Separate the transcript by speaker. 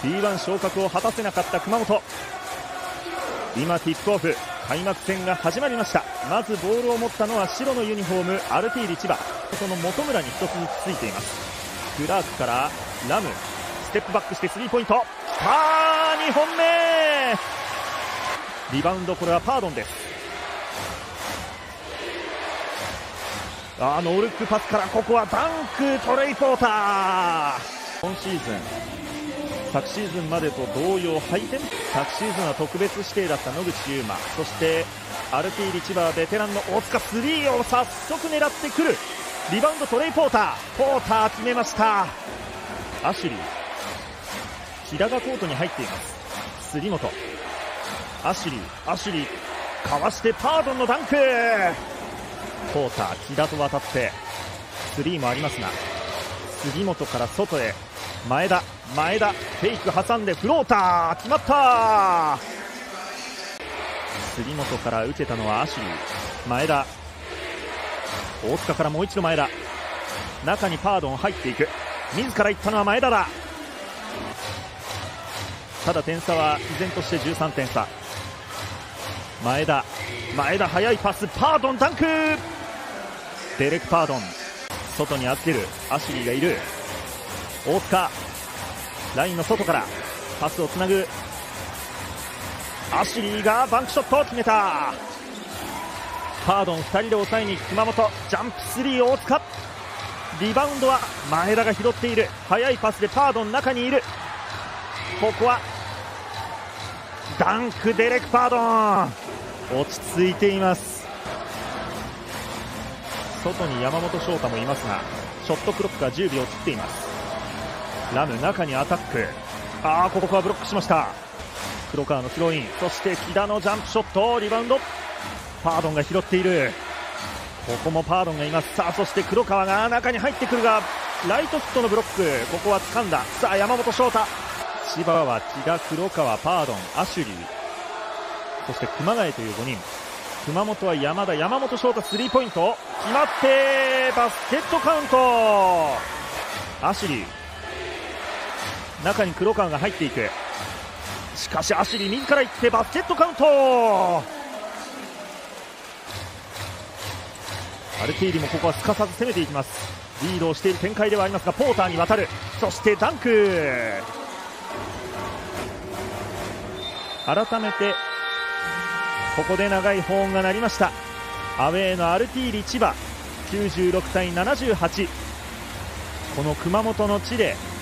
Speaker 1: B1 昇格を果たせなかった熊本。今ティップオフ、開幕戦が始まりました。まずボールを持ったのは白のユニフォームアルティーリ千葉、その本村に一つずつついています。クラークからラム、ステップバックしてスリーポイント、さあ2本目、リバウンド、これはパードンです。ノールックパスからここはダンク、トレイ・ポーター。今シーズン、昨シーズンまでと同様ハイテンポ、昨シーズンは特別指定だった野口祐馬、そしてアルティーリ千葉ベテランの大塚、スリーを早速狙ってくる。リバウンドトレイ・ポーター決めました。アシュリー、木田がコートに入っています。杉本、アシュリーかわしてパードンのダンク、ポーター木田と渡ってスリーもありますが、杉本から外へ前田フェイク挟んでフローター決まった。杉本から受けたのはアシュリー、前田、大塚からもう一度前田、中にパードン入っていく、自ら行ったのは前田だ。ただ点差は依然として13点差。前田速いパス、パードンダンク、デレク・パードン外に預ける、アシュリーがいる。大塚ラインの外からパスをつなぐ、アシュリーがバンクショットを決めた。パードン2人で抑えに行く熊本、ジャンプスリー大塚、リバウンドは前田が拾っている。速いパスでパードン中にいる。ここはダンク、デレク・パードン落ち着いています。外に山本翔太もいますが、ショットクロックが10秒切っています。ラム中にアタック、ここはブロックしました。黒川のスローイン、そして木田のジャンプショット、リバウンドパードンが拾っている。ここもパードンがいます。さあそして黒川が中に入ってくるが、ライトフットのブロック、ここは掴んだ。さあ山本翔太、千葉は木田、黒川、パードン、アシュリー、そして熊谷という5人。熊本は山本翔太、スリーポイント決まってバスケットカウント。アシュリー中に黒川が入っていく。しかしアシュリー自ら行ってバスケットカウント。アルティーリもここはすかさず攻めていきます。リードをしている展開ではありますが、ポーターに渡る、そしてダンク。改めてここで長いホーンが鳴りました。アウェーのアルティーリ千葉96対78、この熊本の地で